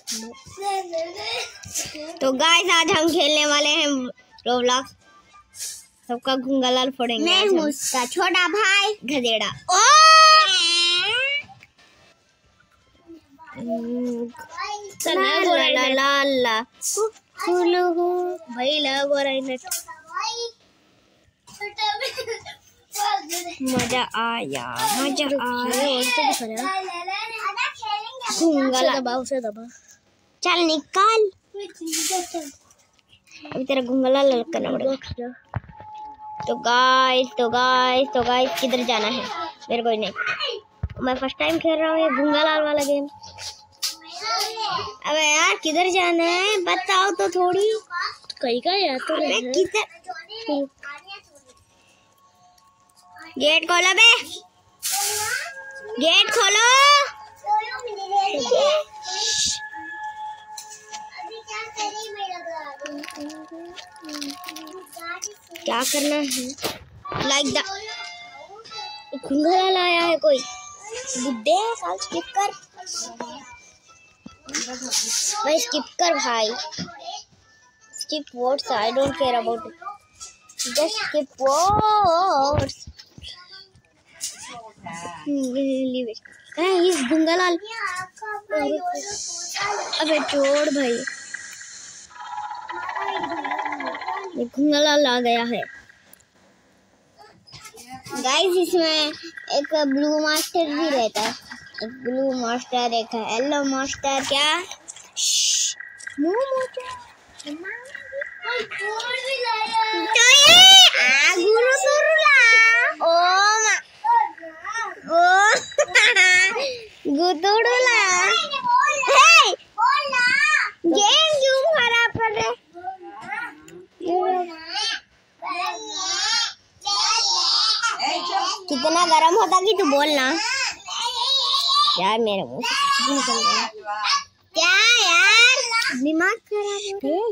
तो गाइस आज हम खेलने वाले हैं रोब्लॉक्स। सबका घुंघलाल फोड़ेंगे। मैं हूँ उसका छोटा भाई गधेड़ा। भाई लग हो रहा है। मजा आया दबा। चल निकाल। अभी तेरा घुंघलाल अलग करना पड़ेगा। तो गाइस किधर जाना है? मेरे को नहीं, मैं फर्स्ट टाइम खेल रहा हूँ ये घुंघलाल वाला गेम। अबे यार किधर जाना है बताओ तो थोड़ी। कहीं का यार तो किधर? गेट खोलो बे, गेट खोलो। क्या करना है? लाइक द घुंघलाल आया है कोई बुड्ढे साल। स्किप कर भाई, स्किप कर भाई। Skip words, I don't care about it, just skip words. Leave it. इस घुंघलाल। अबे छोड़ भाई, ये घुंघलाल आ गया है। गाइस इसमें एक ब्लू मास्टर भी रहता है, एक ब्लू मास्टर, एक येलो मास्टर। क्या गेम क्यों खराब कर रहे? कितना गरम होता कि तू बोलना यार। मेरे मुंह से निकल रहा है क्या यार? दिमाग खराब है।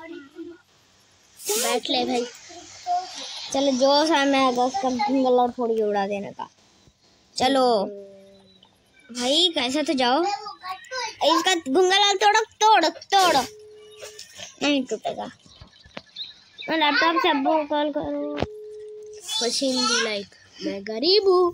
बैठ ले भाई। चलो जो सामने आएगा उसका घुंघलाल फोड़ के उड़ा देने का। चलो भाई कैसे तो जाओ। इसका घुंघलाल तोड़ो। नहीं टूटेगा। मैं लैपटॉप से अब्बू को कॉल करूँ। मशीन भी लाइक मैं गरीब हूँ।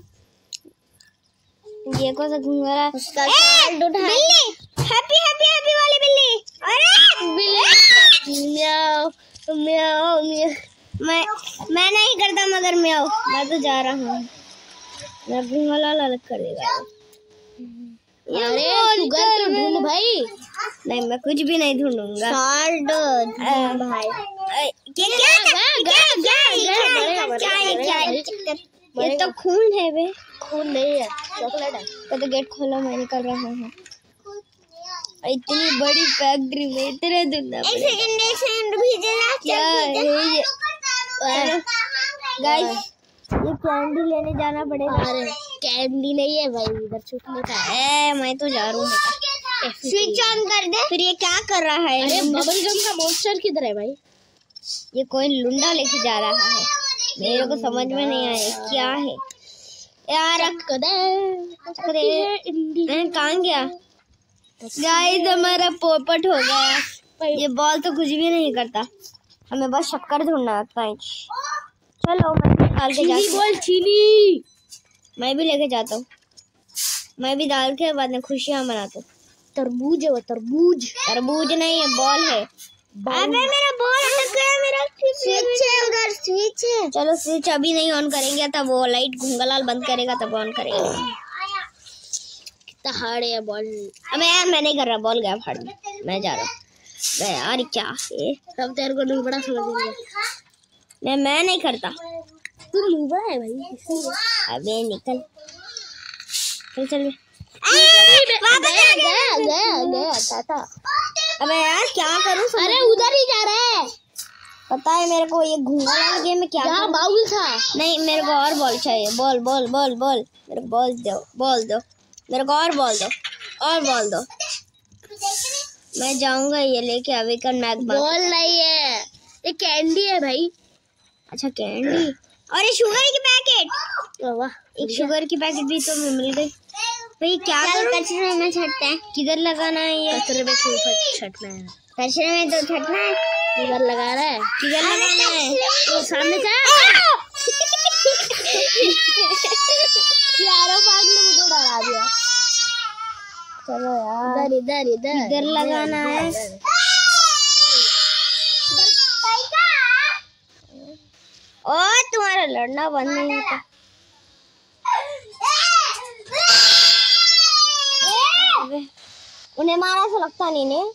ये कौन सा घुंघलाल? उसका साल बिल्ली, हैप्पी वाली बिल्ली। अरे बिल्ली म्याओ म्याओ म्याओ। मैं नहीं करता मगर म्याओ। मैं तो जा रहा हूँ। मैं घुंघलाल अलग कर देगा। अरे शुगर तो ढूंढ भाई। नहीं मैं कुछ भी नहीं ढूंढूंगा। भाई ये तो खून है बे। खून नहीं है, चॉकलेट है। तो गेट खोलो, मैं निकल रहा हूँ। इतनी बड़ी फैक्ट्री में इतने दूर क्या है ये? गाइस ये कैंडी लेने जाना पड़ेगा। अरे कैंडी नहीं है भाई, इधर छुपने का है। मैं तो जा रहा हूँ। स्विच ऑन कर दे। फिर ये क्या कर रहा है? अरे बबल गम का मॉन्स्टर किधर है भाई? ये कोई लुंडा लेके जा रहा है, मेरे को समझ में नहीं आया क्या है यार। कहाँ गया? गाइस हमारा पोपट हो गया। ये बॉल तो कुछ भी नहीं करता, हमें बस शक्कर ढूंढना होता है। चलो मैं डाल के जाता हूँ। चीनी मैं भी लेके जाता हूँ। मैं भी डाल के बाद में खुशियाँ मनाता हूँ। तरबूज है वो, तरबूज नहीं है, बॉल है। अबे मेरा बॉल अटक गया। मेरा स्विच है उधर, स्विच है। चलो स्विच अभी नहीं ऑन करेंगे, तब वो लाइट घुंघलाल बंद करेगा तब ऑन करेंगे। कितना हार्ड है बॉल। अबे यार मैं नहीं कर रहा, बॉल गया फाड़ में। मैं जा रहा हूँ यार। क्या है तब तेरे को नहीं बड़ा समझेंगे। मैं नहीं करता। तू लूबा है भाई। अबे निकल चल टाटा। अबे यार क्या करूं? अरे उधर ही जा रहा है। पता है मेरे को ये घुंघलाल गेम में क्या बाउल था। नहीं मेरे को और बॉल चाहिए। बॉल मेरे को बॉल दो मेरे को और बॉल दो। मैं जाऊंगा ये लेके। अभी कर मैक बॉल नहीं है, ये कैंडी है भाई। अच्छा कैंडी। और ये शुगर की पैकेट। वाह, एक शुगर की पैकेट भी तो मिल गई। भाई क्या कचरे में छटता है? किधर लगाना है ये? कचरे में क्यों छटना है? कचरे में तो छटना है। किधर लगा रहा है? किधर लगाना है? वो सामने जा। यारो पागल ने मुझे डरा दिया। चलो यार, इधर इधर इधर लगाना है। ओ तुम्हारा लड़ना बंद नहीं होता। उन्हें मारा से लगता नहीं ने।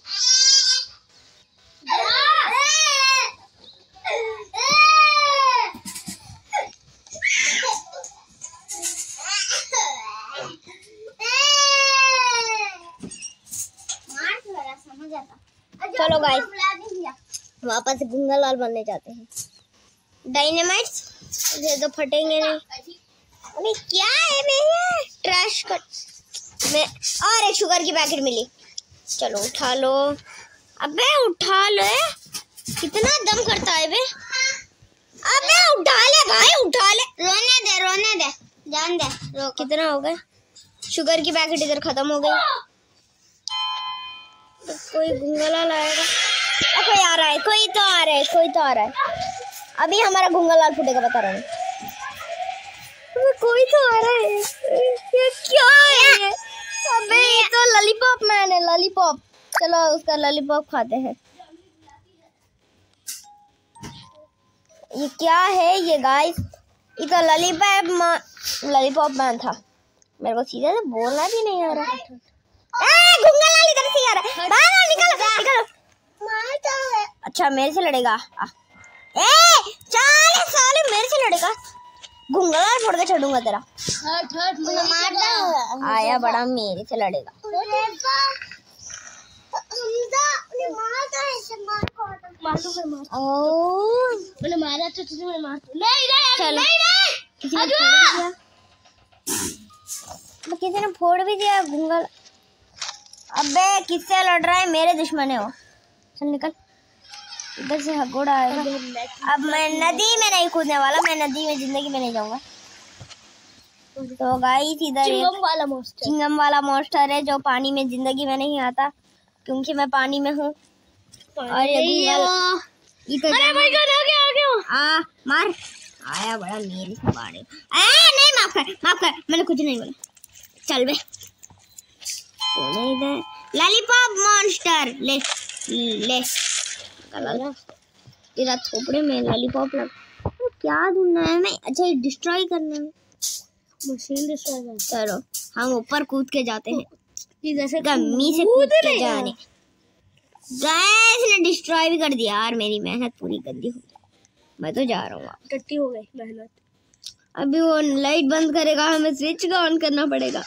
चलो गाइस, वापस गुंगालाल बनने जाते हैं। डायनामाइट्स ये तो फटेंगे नहीं। अरे क्या है मेरे ट्रैश कर में। और एक शुगर की पैकेट मिली। चलो उठा लो। अबे उठा लो। कितना दम करता है बे। अबे उठा ले भाई, उठा ले। रोने दे जान दे। रो कितना हो गए? शुगर की पैकेट इधर खत्म हो गई। तो कोई गुंगालाल आएगा। कोई आ रहा है, कोई तो आ रहा है। अभी हमारा गुंगालाल फूटेगा, बता रहा हूँ। कोई तो आ रहा है। ये क्या है ये? अबे ये तो लॉलीपॉप मैन है, लॉलीपॉप। चलो उसका लॉलीपॉप खाते हैं। ये क्या है ये गाइस? ये तो लॉलीपॉप मैन था। मेरे को सीधे से बोलना भी नहीं आ रहा। गुंगालाल इधर से आ रहा है। बाहर निकलो। अच्छा मेरे से लड़ेगा। चल साले मेरे से लड़ेगा। गुंगालाल फोड़ के छोड़ूंगा तेरा। आया बड़ा मेरे से लड़ेगा। मारा तो तुझे मैं मार। चलो किसी ने फोड़ भी दिया गुंगालाल। अबे किससे लड़ रहा है? मेरे दुश्मन है वो। चल निकल। इधर से हगोड़ा आएगा। अब मैं नदी में नहीं कूदने वाला। मैं नदी में जिंदगी में नहीं जाऊंगा। तो गाइस इधर चिंगम वाला मॉन्स्टर है जो पानी में जिंदगी में नहीं आता, क्योंकि मैं पानी में हूँ। और ये मार आया बड़ा मेरे से बाड़े। नहीं माफ कर मैंने कुछ नहीं बोला। चल बे इधर। लॉलीपॉप मॉन्स्टर ले तेरा थोपड़े में लॉलीपॉप लग। तो क्या ढूंढना है मैं? अच्छा ये डिस्ट्रॉय करना है। मशीन डिस्ट्रॉय कर। चलो हम ऊपर कूद के जाते हैं। जैसे गम्मी से कूद के जाने। गैस ने डिस्ट्रॉय भी कर दिया यार। मेरी मेहनत पूरी गंदी हो गई। मैं तो जा रहा हूँ। टट्टी हो गई मेहनत। अभी वो लाइट बंद करेगा, हमें स्विच का ऑन करना पड़ेगा।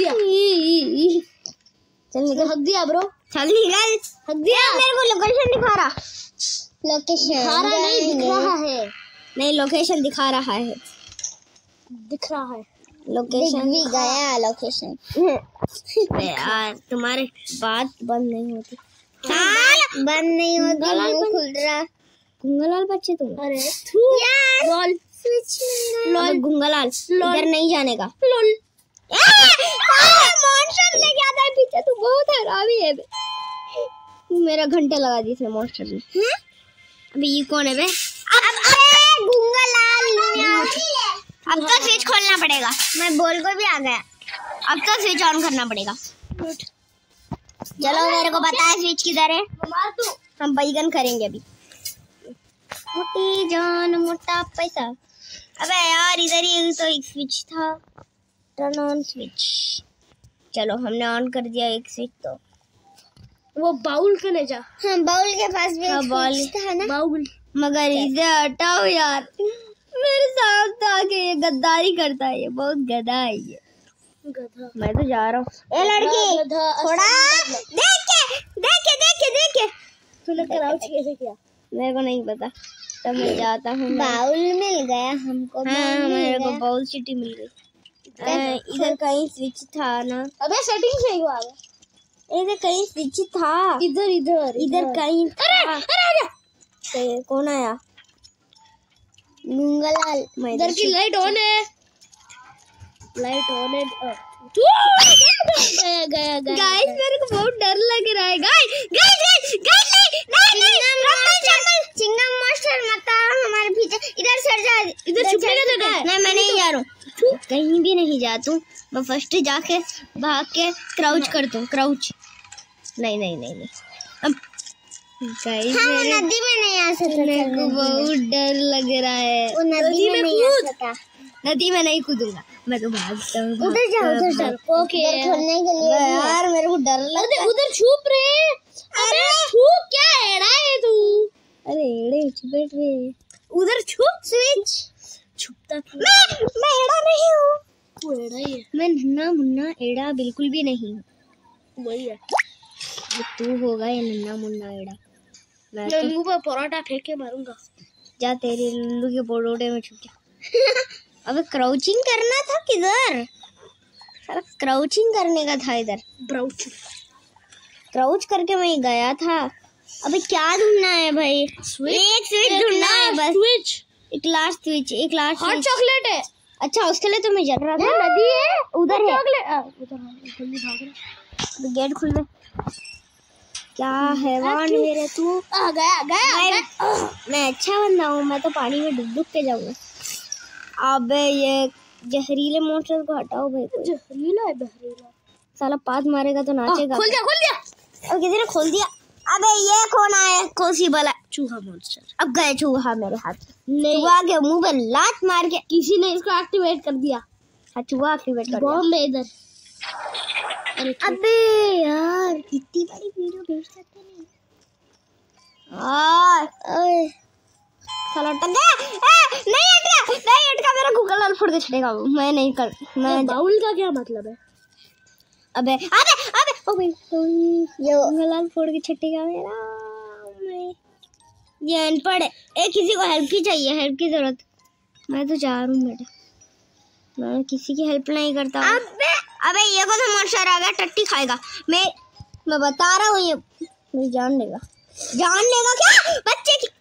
चल निकल। हक दिया ब्रो। चल निकल। हक दिया। मेरे को लोकेशन दिखा रहा। लोकेशन नहीं दिख रहा है। नहीं लोकेशन दिखा रहा है। दिख रहा है लोकेशन भी गया। लोकेशन यार तुम्हारे बात बंद नहीं होती। बंद नहीं होती। खुल रहा। गुंगालाल बच्चे तुम। अरे लॉल स्विच लॉल। गुंगालाल इधर नहीं जाने का। लॉल मॉन्स्टर लेके आता है पीछे। तू बहुत हरामी है बे। मेरा घंटे लगा दी थे मॉन्स्टर ने। अभी ये कौन है बे? अबे गुंगालाल। अब तो स्विच खोलना पड़ेगा। मैं बोल को भी आ गया। अब तो स्विच ऑन करना पड़ेगा। चलो मेरे को पता है स्विच किधर है। हम बैगन करेंगे अभी। मोटी जान मोटा पैसा। अबे यार इधर ही तो एक स्विच था। Turn on switch. चलो हमने ऑन कर दिया एक स्विच। तो वो बाउल के ले जा। हाँ बाउल के पास भी एक स्विच था ना। बाउल मगर इसे हटाओ यार। मेरे साथ आके ये गद्दारी करता है। ये बहुत गधा है ये। गधा। मैं तो जा रहा हूँ। ए लड़की थोड़ा देखे। तूने क्राउच कैसे किया? मेरे को नहीं पता। तो मैं जाता हूँ। बाउल मिल गया हमको। हाँ मेरे को बाउल सिटी मिल गई। इधर कहीं स्विच था ना। अबे सेटिंग सही हुआ है। इधर कहीं स्विच था। इधर कहीं। अरे कौन आया? गुंगालाल। इधर की लाइट ऑन है। गया गाइस मेरे को बहुत डर लग रहा है। गाइस चिंगम मास्टर मत आओ हमारे पीछे, इधर सर जा, इधर छुपने का जगह है। नहीं मैं नहीं जा रहा हूँ, कहीं भी नहीं जाता हूँ। मैं फर्स्ट जाके भाग के क्राउच करता हूँ, क्राउच। नहीं अब गाइस नदी में नहीं आ सकता, मेरे को बहुत डर लग रहा है। वो नदी में नहीं आ सकता, नदी में नहीं कूदूंगा, मैं तो भागता हूँ। उधर जाओ ओके खोलने के लिए। यार मेरे को डर लग रहा है। उधर छुप रहे। अरे छुप क्या एड़ा है तू? अरे एड़े छुप रहे, उधर छुप। स्विच छुपता क्यों? मैं एड़ा नहीं हूँ, तू एड़ा ही है। मैं नन्ना मुन्ना एड़ा बिल्कुल भी नहीं हूँ। वही है, तू होगा ये नन्ना मुन्ना एड़ा। मैं मैं मुंह पर परोठा फेंक के मारूंगा। जा तेरे लुल्लू के पोड़ोटे में छुप जा। अबे क्राउचिंग करना था किधर? साला क्राउचिंग करने का था इधर। क्राउच करके मैं गया था। अबे क्या ढूंढना है भाई? एक स्विच ढूंढना है बस। स्विच, एक लास्ट स्विच, एक लास्ट हॉट स्विच। चॉकलेट है। अच्छा उसके लिए तो मैं जल रहा था। नदी है उधर है, चॉकलेट। गेट खुल गया। क्या हैवान है रे तू? गया। मैं अच्छा बंदा हूँ, मैं तो पानी में डूब के जाऊंगा। अबे ये जहरीले मॉन्स्टर को हटाओ भाई। जहरीला है, बहरीला। साला पाद मारेगा तो नाचेगा। खोल दिया। अब किसी ने खोल दिया। अबे ये कौन आया? कोसी वाला चूहा मॉन्स्टर। अब गए चूहा मेरे हाथ में। चूहा के मुंह पे लात मार के किसी ने इसको एक्टिवेट कर दिया। हाँ चूहा एक्टिवेट कर दिया। बॉम्ब है इधर। अबे यार कितनी बड़ी वीडियो भेज सकते नहीं यार। साला अटक गया। नहीं अटका मेरा गूगल लाल फोड़ के छड़ेगा। मैं नहीं कर, मैं बाउल का क्या मतलब है? अबे ओ भाई ये गूगल लाल फोड़ के छटेगा मेरा। ये अनपढ़ है। किसी को हेल्प की चाहिए, हेल्प की जरूरत। मैं तो जा रहा हूँ बेटा, मैं किसी की हेल्प नहीं करता। अबे ये को तो मॉन्स्टर आ गया, टट्टी खाएगा। मैं बता रहा हूँ ये मेरी जान लेगा क्या? बच्चे की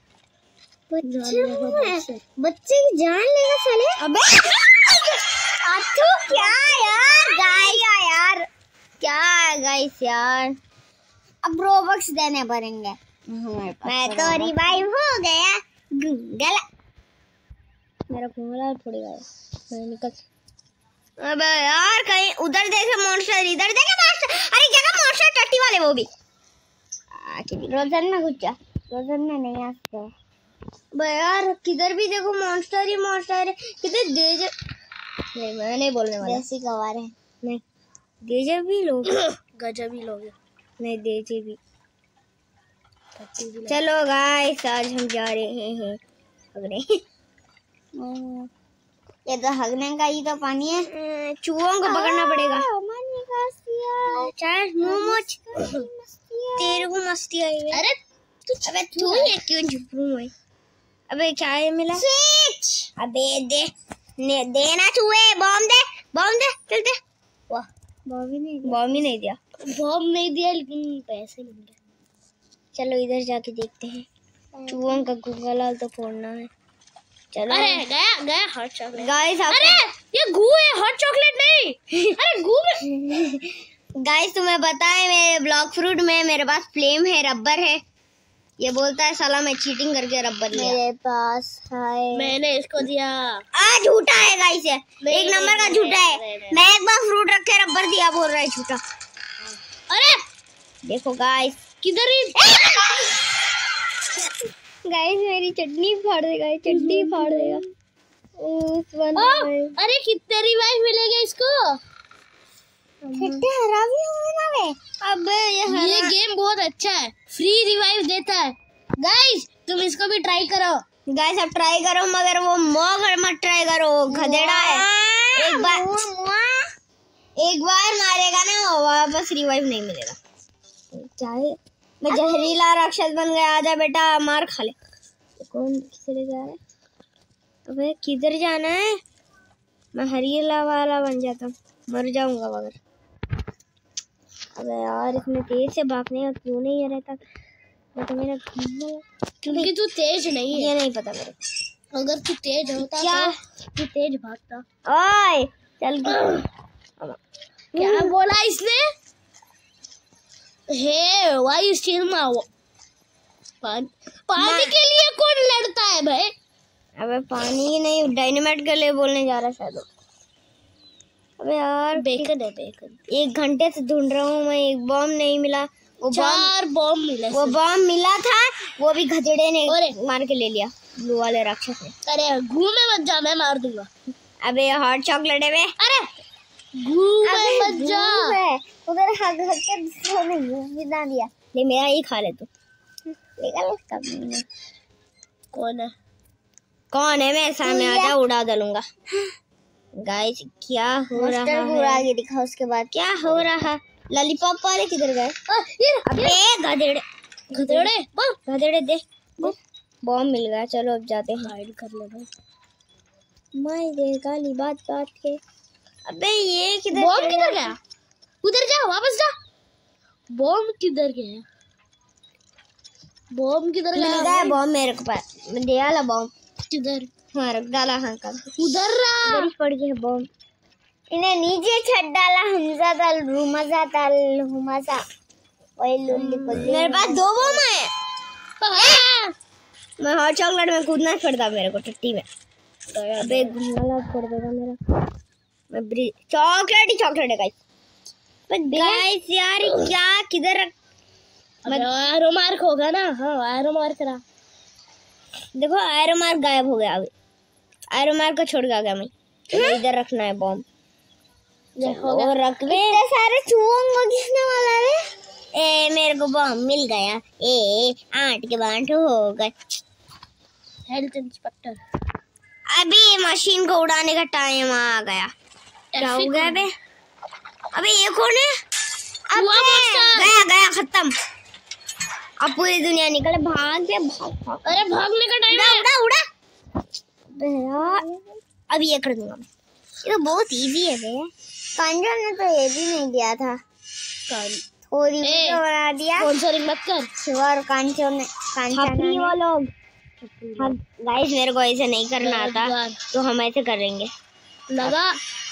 जान लेगा साले। अबे आथू क्या यार क्या है गाइस यार? अब रोबक्स देने पड़ेंगे। मैं तो रिवाइव हो गया। गला मेरा घुंगला थोड़ी गया, मैं निकल। अबे यार कहीं उधर देखे मॉन्स्टर, इधर देखे मॉन्स्टर। अरे क्या मॉन्स्टर टट्टी वाले, वो भी रोजन में घुस जा। रोजन में नहीं आ सकते। अबे यार किधर भी देखो मॉन्स्टर ही मॉन्स्टर है। किधर देजे नहीं, मैं नहीं बोलने वाला। देसी गवार है नहीं, देजे भी लोग गजब ही लोग। नहीं देजे भी। चलो गाइस आज हम जा रहे हैं हगने। ये तो हगने का ही तो पानी है। चूहों को पकड़ना पड़ेगा। मोमोज तेरे को मस्ती आई है। अरे अबे तू ये क्यों झुक रहा है? अबे क्या है मिला? स्विच। अबे देना चूहे। बॉम्ब दे चल दे। वाह बॉम्ब ही नहीं दिया लेकिन पैसे मिल गए। चलो इधर जाके देखते हैं। चूहों का गूगल तो फोड़ना है। चलो। अरे गया हॉट चॉकलेट। गाइस अरे ये गू है, हॉट चॉकलेट नहीं। अरे गू में गाइस तुम्हें पता है मेरे ब्लॉक फ्रूट में मेरे पास फ्लेम है, रबर है। ये बोलता है साला मैं चीटिंग करके रबर लिया। मेरे पास है, मैंने इसको दिया। झूठा है गाइस, ये एक नंबर का झूठा है। मैं एक बार फ्रूट रख के रबर दिया, बोल रहा है झूठा। अरे देखो गाइस किधर ही गाइस मेरी चटनी फाड़ देगा, ये चटनी फाड़ देगा। अरे कितने रिवाइव मिलेगा इसको? कितने हरा भी होगा वे। अबे ये गेम बहुत अच्छा है, फ्री रिवाइव देता है। गाइस तुम इसको भी ट्राई करो। गाइस अब ट्राई करो, मगर वो मौका मत ट्राई करो, गधेड़ा है। एक बार मारेगा ना वापस रिवाइव नहीं मिलेगा। चाहे मैं जहरीला राक्षस बन गया। आजा बेटा मार खा ले। कौन किसले जा रहा है? अबे किधर जाना है? मैं हरीला वाला बन जाता हूँ, मर जाऊंगा मगर। अबे यार इसमें तेज से भागने का क्यों नहीं है रहता? मैं तो मेरा क्योंकि तू तेज नहीं है। ये नहीं पता मेरे को। अगर तू तेज होता क्या तो तू तेज भागता। ओए चल क्या बोला इसने? Hey why is still now? पानी के लिए कौन लड़ता है भाई? अबे पानी नहीं, डायनामाइट के लिए बोलने जा रहा शायद। अबे यार बेकन है बेकन। 1 घंटे से ढूंढ रहा हूँ मैं, एक बॉम्ब नहीं मिला। वो 4 बॉम्ब मिले। वो बॉम्ब मिला था, वो भी गधेड़े ने अरे मार के ले लिया, ब्लू वाले राक्षस ने। अरे घूमे मत जा, मैं मार दूंगा। अबे हॉट चॉकलेट है बे। अरे घूमे मत जा। उधर हग हग के दूसरों ने बना दिया। ले मेरा ही खा ले तू। निकल कब। कौन है? मैं सामने आ जा, उड़ा डालूंगा। गाइस क्या हो रहा है? उड़ा के दिखा उसके बाद क्या हो रहा। लॉलीपॉप वाले किधर गए? अबे गधेड़े गधेड़े दे। बॉम्ब मिल गया, चलो अब जाते हैं। हाइड कर ले भाई। मैं दे गाली बात के। अबे ये किधर? बॉम्ब किधर गया? उधर जा, वापस जा। बॉम्ब किधर गया? बॉम्ब किधर गया? बॉम्ब मेरे को पास, मैं दे आला बॉम्ब। किधर? हाँ रख डाला। हाँ का उधर रहा। उधर पड़ गया बॉम्ब। इन्हें नीचे छट डाला। हमजा दल रुमजा दल हुमजा। ओए लुल्ली कुल्ली। मेरे पास 2 बॉम्ब है। मैं हॉट चॉकलेट में कूदना पड़ता मेरे को टट्टी में। अबे गुंडाला छोड़ देगा मेरा। मैं चॉकलेट है गाइस। यार क्या किधर रख? एरो मार्क होगा ना। हाँ एरो मार्क करा। देखो एरो मार्क गायब हो गया। अभी एरो मार्क को छोड़ गया मैं। इधर रखना है बॉम्ब। और रख ले। इतने सारे चूहों को किसने मारा रे? ए मेरे को बॉम्ब मिल गया। 8 के 8 हो गए। Health inspector. अभी मशीन को उड़ाने का टाइम आ गया। क्या हो गया बे? अबे ये कौन है? गया खत्म। अब पूरी दुनिया निकले। भाग। अरे भागने का टाइम है। उड़ा। अभी ये कर दूंगा मैं। ये तो बहुत इजी है बे। कांजो ने तो ये भी नहीं दिया था। थोड़ी वीडियो बना दिया। स्पॉन्सरिंग मत कर। शिवर कांचो ने वो लोग। गाइस मेरे को ऐसे नहीं करना आता, तो हम ऐसे करेंगे। लगा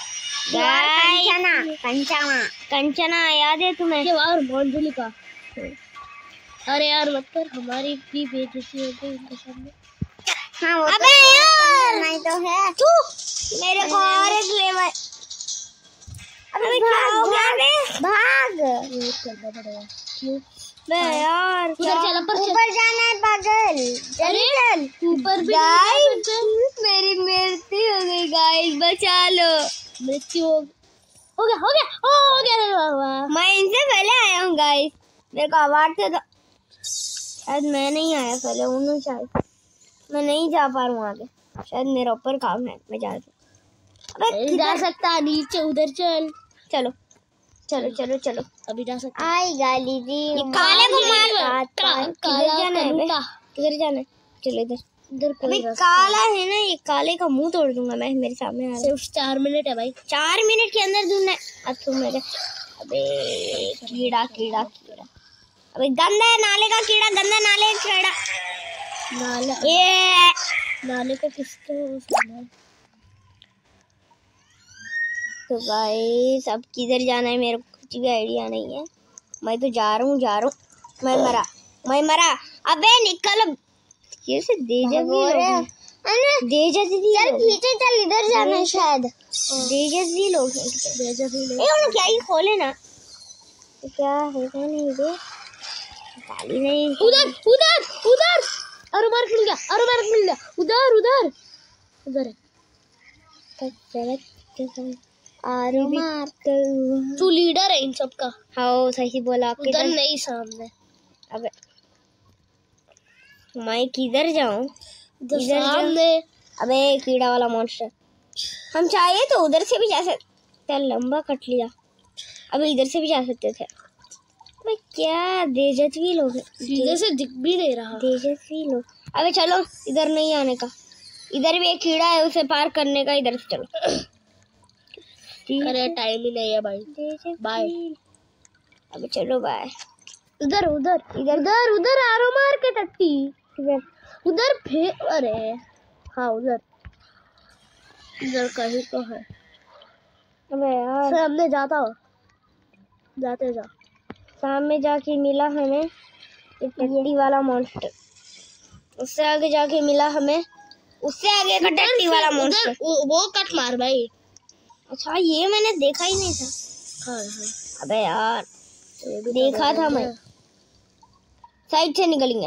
कंचना याद है तुम्हें? ये वार मोंजुली का। अरे यार मत कर, हमारी भी बेइज्जती होगी उनके सामने। हाँ वो अबे यार नहीं तो है तू। मेरे को और एक लेवल। अबे क्या हो गया बे? भाग। वेट करना पड़ेगा। क्यों बे यार उधर चल, ऊपर जाना है पागल। अरे चल ऊपर भी गाइस मेरी मृत्यु हो गई। गाइस बचा लो। मृत्यु हो गया। मैं इनसे पहले आया हूँ गाइस। मेरे को अवार्ड थे तो शायद मैं नहीं आया पहले। उन्होंने शायद मैं नहीं जा पा रहा हूँ आगे। शायद मेरा ऊपर काम है, मैं जा नहीं जा सकता। नीचे उधर चल। चलो अभी जा सकता। आई गाली जी। काले को मार। किधर जाना है? चलो इधर कोई काला है ना, ये काले का मुंह तोड़ दूंगा मैं। मेरे सामने आ। सिर्फ 4 मिनट है भाई। 4 मिनट के अंदर ढूंढना है। अब तुम मेरे। अबे कीड़ा। अबे गंदा है नाले का कीड़ा। गंदा नाले का कीड़ा। नाले का किसको सुना? तो गाइस अब किधर जाना है मेरे को कुछ भी आइडिया नहीं है। मैं तो जा रहा हूँ। मैं मरा। अबे निकल। ये से चल पीछे चल। इधर जाना है शायद। देजस्वी लोग क्या ही खोले ना। तो क्या होगा नहीं रे? गाली नहीं। उधर अरे मार्क मिल गया। उधर तू लीडर है इन सब का। हाँ सही बोला। उधर नहीं सामने। अबे मैं किधर जाऊं? सामने। अबे कीड़ा वाला मॉन्स्टर। हम चाहे तो उधर से भी जा सकते। लंबा कट लिया। अबे इधर से भी जा सकते थे। अबे क्या तेजस्वी लोग हैं। सीधे से दिख भी नहीं रहा। तेजस्वी लोग। अबे चलो इधर नहीं आने का। इधर भी एक कीड़ा है, उसे पार करने का। इधर से चलो। अरे टाइम ही नहीं है भाई। बाय। अबे चलो बाय। उधर आरो मार के टट्टी। उधर फिर अरे हाँ उधर कहीं तो है। अबे यार सामने जाता हो। जाते जा। सामने जाके मिला हमें एक टट्टी वाला मॉन्स्टर, उससे आगे जाके मिला हमें उससे आगे का टट्टी वाला मॉन्स्टर। वो कट मार भाई। अच्छा ये मैंने देखा ही नहीं था। हाँ। अबे यार देखा था मैं। साइड से निकलेंगे।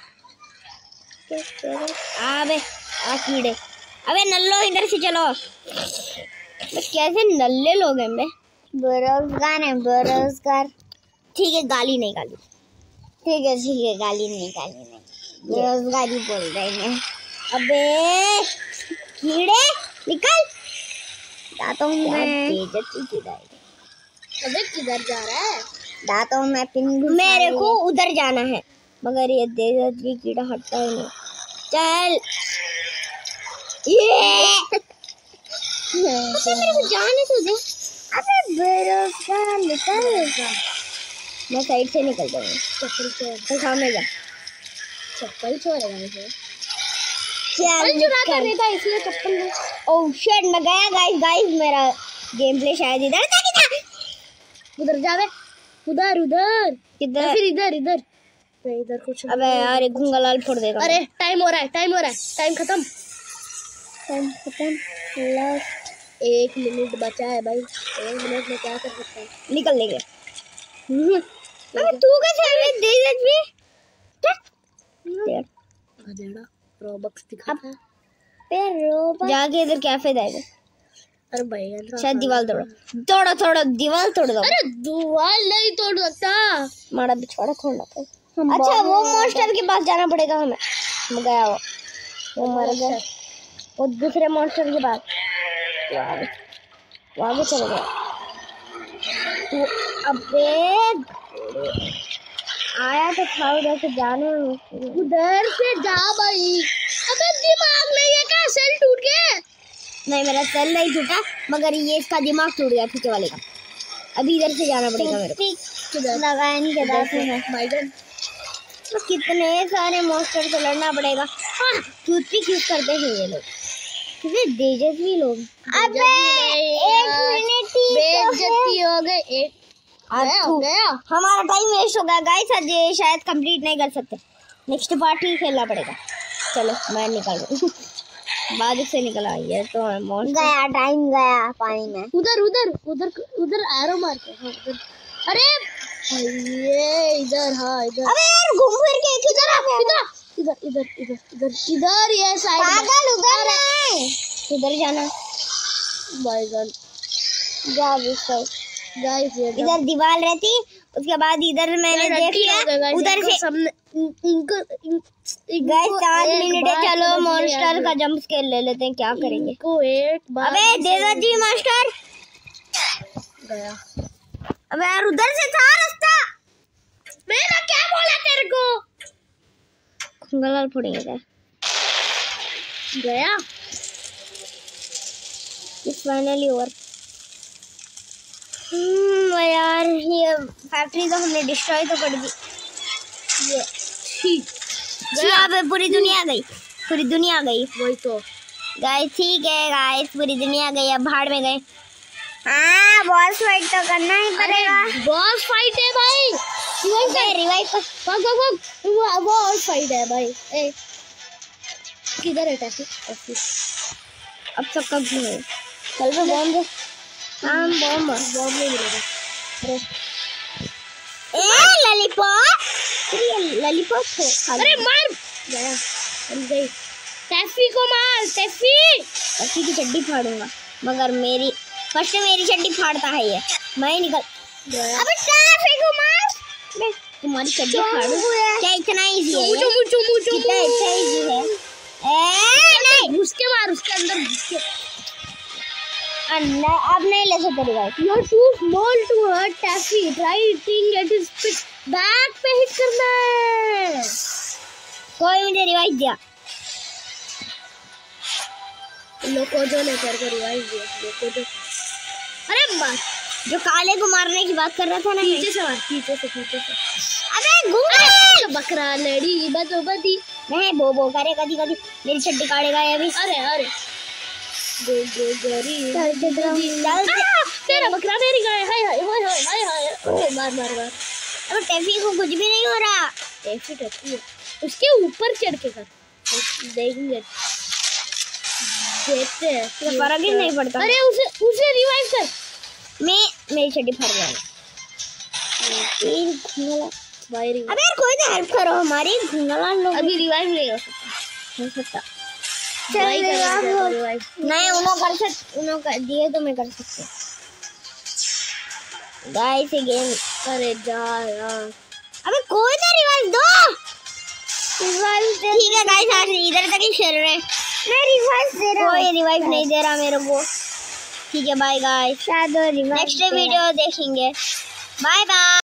अबे कीड़े, अबे नल्लो इधर से चलो। कैसे नल्ले लोग हैं बे, बेरोजगार है बेरोजगार। ठीक है गाली नहीं गाली, ठीक है गाली नहीं बेरोजगारी बोल देंगे। अबे कीड़े निकल, दांतों में अबे किधर जा रहा है? दांतों में पिन। मेरे को उधर जाना है मगर ये देवदत्त कीड़ा हटता ही नहीं। चल ये मेरे को जाने तो दे। अबे बेरोजगार निकल। मैं साइड से निकल जाऊंगा। चप्पल चोर, तो सामने जा। चप्पल चोर है मुझे। चल चुरा कर रहा था इसलिए चप्पल में। ओह शिट मैं गया। गाइस मेरा गेम प्ले शायद इधर था। उधर जा बे, उधर उधर किधर? फिर इधर इधर इधर कुछ। अबे यार एक घुंगा लाल फोड़ देगा। अरे टाइम हो रहा है, टाइम खत्म। लास्ट 1 मिनट बचा है भाई। 1 मिनट में क्या कर सकते हैं? निकल लेंगे। अबे तू कैसे हमें दे दे गधेड़ा रोबक्स दिखाता है। जाके इधर कैफे जाएगा। अरे भाई शायद दीवार तोड़ो दीवार तोड़ दो। अरे दीवार नहीं तोड़ सकता, हमारा बिछवाड़ा तोड़ना पड़ेगा। अच्छा वो मॉन्स्टर के पास जाना पड़ेगा हमें। गया वो मर गया। वो दूसरे मॉन्स्टर के पास वो आगे चल गया। तो अबे आया तो था उधर से जाने। उधर से जा भाई। अबे दिमाग नहीं है क्या? सेल टूट गया? नहीं मेरा सेल नहीं टूटा मगर ये इसका दिमाग टूट गया पीछे वाले का। अभी इधर से जाना पड़ेगा मेरे को। लगान के दांत तो कितने सारे मॉन्स्टर से लड़ना पड़ेगा। टूथपिक यूज करते हैं ये लोग, कितने तेजस्वी लोग। अबे 1 मिनट बेइज्जती हो गई। एक गया हमारा टाइम वेस्ट हो गया गाइस। आज ये शायद कंप्लीट नहीं कर सकते, नेक्स्ट पार्ट ही खेलना पड़ेगा। चलो मैं निकल रहा हूँ। बाजू से निकला ये तो गया, टाइम गया पानी में। उधर उधर उधर उधर एरो मार के। हाँ उधर। अरे ये इधर। हाँ इधर। अबे यार घूम फिर के किधर आ गया? इधर इधर इधर इधर इधर ये साइड पागल उधर नहीं, इधर जाना। माय गॉड गाइस इधर दीवार रहती, उसके बाद इधर मैंने देख लिया उधर से। इनको गाइस 7 मिनट है। चलो मॉन्स्टर का जंप स्केयर ले लेते हैं, क्या करेंगे। अबे देवदत्त जी मास्टर गया। अबे यार उधर से था रास्ता। मैंने क्या बोला तेरे को? गलत फोड़ेंगे क्या? गया। It's finally over. यार ये फैक्ट्री तो हमने डिस्ट्रॉय तो कर दी। ये ठीक यहाँ पे पूरी दुनिया गई, पूरी दुनिया गई। वही तो गाइस ठीक है गाइस, पूरी दुनिया गई, अब भाड़ में गए। हाँ बॉस फाइट तो करना ही पड़ेगा। बॉस फाइट है भाई। रिवाइव बॉस फाइट है भाई। ए किधर है टैक्सी? अब सब कब है? चल पे बॉम्ब दे। हाँ बॉम्ब नहीं मिलेगा। अरे ए लॉलीपॉप, ये लॉलीपॉप है। अरे मार गया। गई टैफी को मार। टैफी की चड्डी फाड़ूंगा मगर मेरी चड्डी फाड़ता है ये। मैं निकल गया। अबे टैफी को मार। मैं तुम्हारी चड्डी फाड़ूं क्या? इतना इजी है? कितना अच्छा इजी है। नहीं घुस के मार, उसके अंदर घुस के। अब नहीं ले सकते revive. You are too small to hurt Taffy. Try hitting at his back पे हिट करना है। कोई मुझे रिवाइव दिया। लोकोजो ने तेरे को रिवाइव दिया। लोकोजो। अरे मार। जो काले को मारने की बात कर रहा था ना, पीछे से मार, पीछे से। अबे घूम बकरा लड़ी बतो बदी। नहीं बो करे कदी मेरी चड्डी काटेगा ये भी। अरे तेरा बकरा मेरी गाय। हाय हाय हाय हाय हाय हाय। मार मार मार। अब टैफी को कुछ भी नहीं हो रहा। टैफी है, उसके ऊपर चढ़ के कर, देखेंगे देखते हैं। फर्क ही नहीं पड़ता। अरे उसे रिवाइव कर। मेरी छड़ी फट गई। अबे यार कोई तो हेल्प करो हमारी। घुंगला लोग अभी रिवाइव नहीं हो सकता। नहीं उन्होंने कर दिए तो मैं कर सकती हूँ। Guys game. अरे जा यार। अबे कोई तो रिवाइव दो। ठीक है गाइस आज इधर तक ही खेल रहे हैं। मैं रिवाइव दे रहा हूँ। कोई रिवाइव नहीं दे रहा मेरे को। ठीक है बाय गाइस। नेक्स्ट वीडियो देखेंगे। Bye bye.